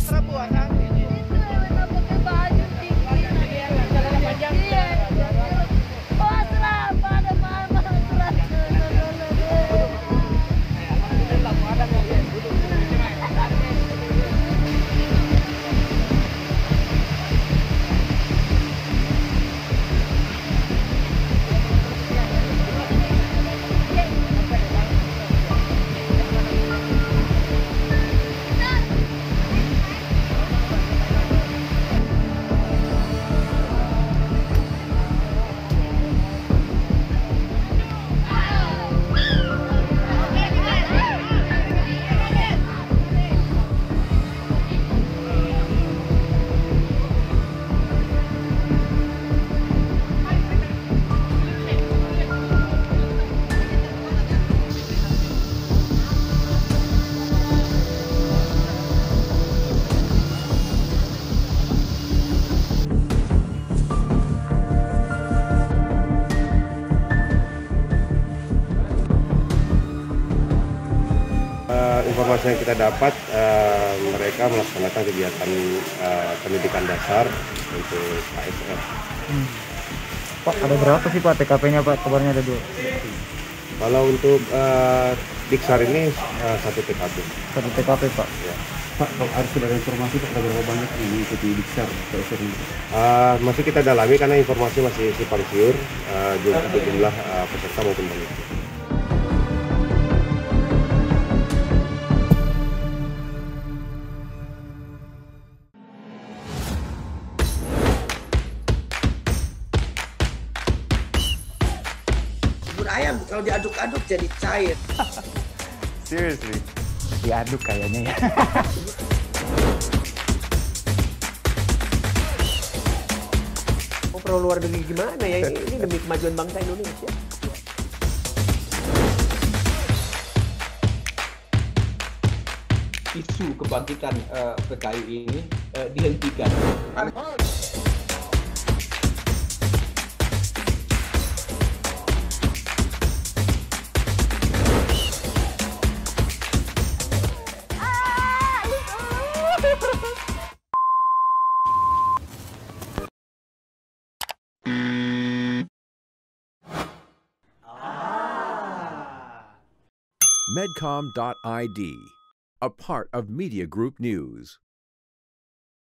Informasi yang kita dapat, mereka melaksanakan kegiatan pendidikan dasar untuk ASN. Pak, ada berapa sih Pak TKP-nya Pak? Kabarnya ada 2. Kalau untuk Diksar ini 1 TKP. 1 TKP Pak. Ya. Pak, kalau harus ada informasi Pak, ada berapa banyak yang mengikuti Diksar ASN ini? Masih kita dalami karena informasi masih simpang siur, jumlah peserta maupun pengikut. Ayam kalau diaduk-aduk jadi cair. Seriously? Diaduk kayaknya ya. Mau perlu luar negeri gimana ya? Ini demi kemajuan bangsa Indonesia. Isu kebangkitan PKI ini dihentikan. Medcom.id, a part of Media Group News.